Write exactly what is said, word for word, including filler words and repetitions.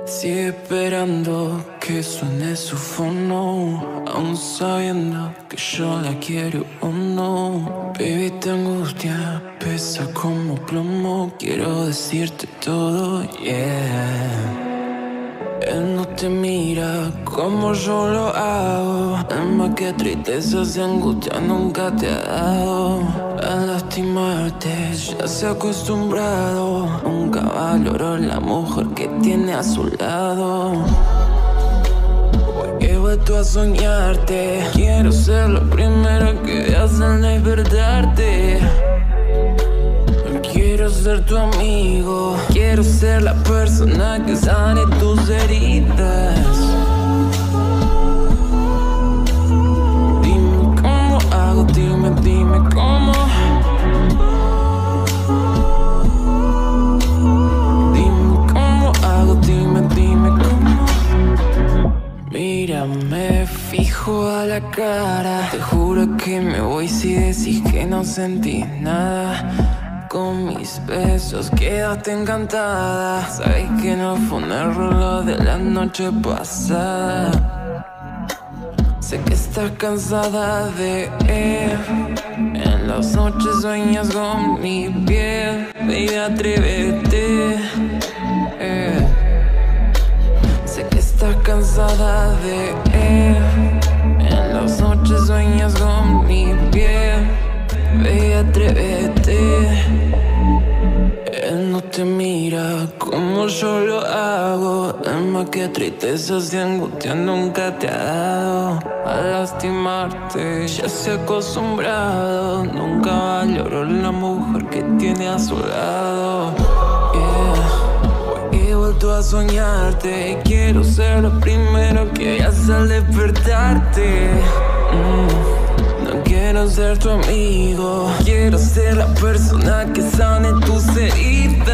Sigue esperando que suene su fono, aún sabiendo que yo la quiero o no. Baby, esta angustia pesa como plomo. Quiero decirte todo, yeah. Él no te mira como yo lo hago. Es más que tristeza, si angustia nunca te ha dado. A lastimarte ya se ha acostumbrado. Nunca valoró la mujer que tiene a su lado. He vuelto a soñarte. Quiero ser lo primero que veas al despertarte. Quiero ser tu amigo. Quiero ser la persona que sane tus heridas. Dime cómo hago, dime, dime cómo. Dime cómo hago, dime, dime cómo. Mírame fijo a la cara. Te juro que me voy si decís que no sentís nada. Con mis besos quédate encantada. Sabes que no fue un error lo de la noche pasada. Sé que estás cansada de él. En las noches sueñas con mi piel. Baby, atrévete, eh. Sé que estás cansada de él. En las noches sueñas con mi piel. Baby, atrévete. Él no te mira como yo lo hago. Es más que tristeza, si angustia nunca te ha dado. A lastimarte ya se ha acostumbrado. Nunca valoró la mujer que tiene a su lado, yeah. He vuelto a soñarte. Quiero ser lo primero que veas al despertarte. mm. Quiero ser tu amigo. Quiero ser la persona que sane tus heridas.